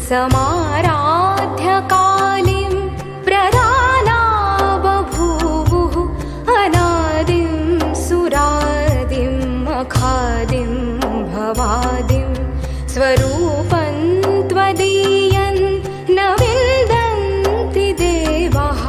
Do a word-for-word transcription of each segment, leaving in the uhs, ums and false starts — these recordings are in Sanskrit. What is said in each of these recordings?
समाराध्य कालीं प्रधाना बभूवुः अनादिं सुरादिं मखादिं भवादिं स्वरूपं त्वदीयं न विन्दन्ति देवाः।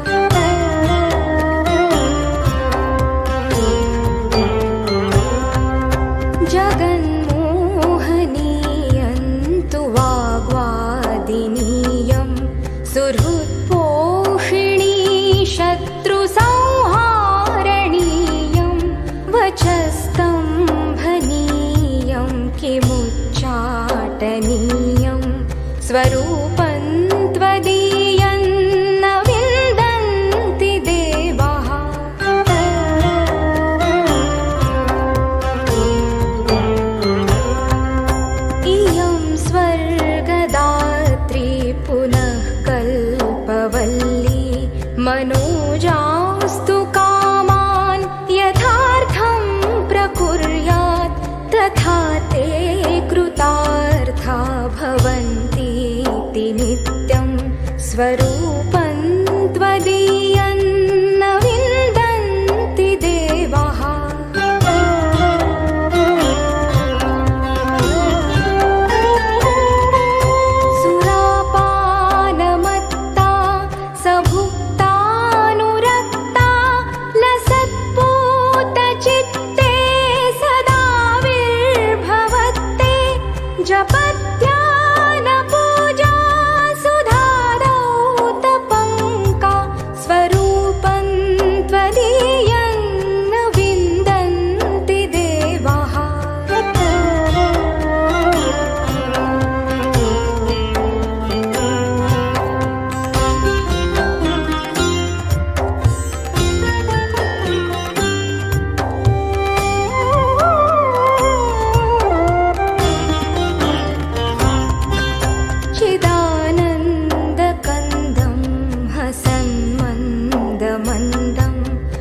जगन्मोहनीयं तु वाग्वादिनीयं सुहृत्पोषिणी शत्रुसंहारणीयं वचस्तम्भनीयं किमुच्चाटनीयं स्वरूपं त्वदीयं न विन्दन्ति देवाः। इयं स्वर्गदात्री पुनः कल्पवल्ली मनोजास्तु कामान् यथार्थं प्रकुर्यात् तथा ते कृतार्था भवन्तीति नित्यं स्वरूपं त्वदीयं न विन्दन्ति देवाः। सुरापानमत्ता सभुक्तानुरक्ता लसत्पूतचित्ते सदा विर्भवत्ते जपत्यानपूजा सुधादौतपङ्का स्वरूपं त्वदीयं न विन्दन्ति देवाः। चिदानन्दकन्दं हसन्मन्दमन्दं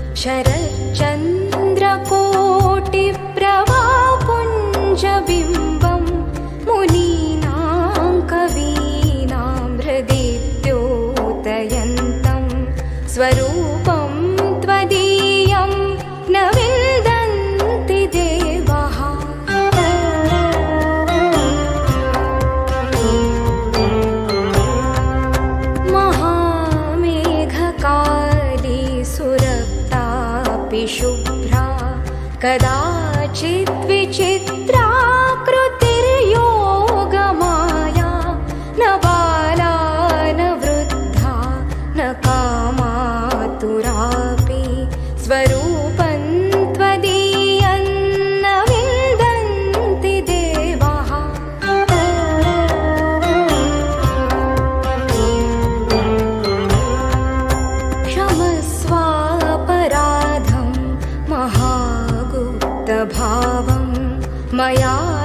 शरच्चन्द्रकोटिप्रभापुञ्जबिम्बं मुनीनां कवीनां हृदि द्योतयन्तं स्वरूपं त्वदीयं न विन्दन्ति देवाः। महामेघकाली सुरक्तापि शुभ्रा कदाचित् विचित्राकृतिर्योगमाया न बाला न वृद्धा न कामातुरापि स्वरूपं त्वदीयं न विन्दन्ति देवाः। क्षमस्वापराधं महागुप्तभावं मया